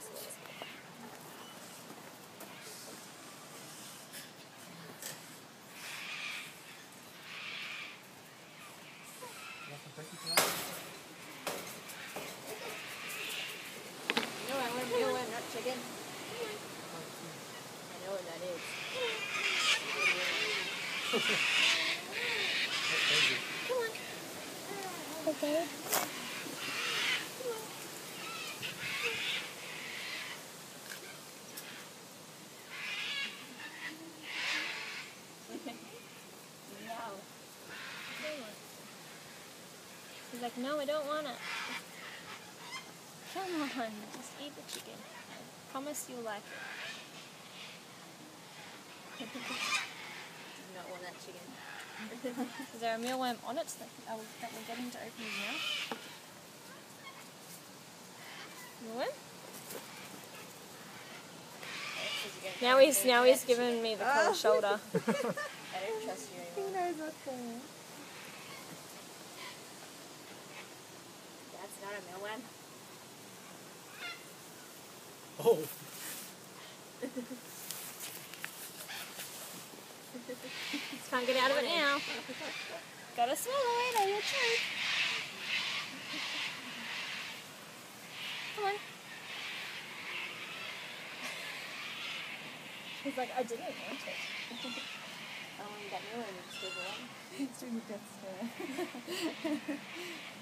bracelets. No, I want mealworm, not chicken. I know what that is. Come on. Okay. No. He's like, no, I don't want it. Come on, just eat the chicken. I promise you'll like it. Do not want that chicken. Is there a mealworm on it that we're getting to open his mouth? Mealworm? Now he's giving me the cold shoulder. I don't trust you anymore. He knows what's going on. That's not a mealworm. Oh. Can't get out of it now. Gotta swallow it or you'll choke. Come on. He's like, I didn't want it. Oh, you got mealworm, you just gave it away. He's doing the death stare.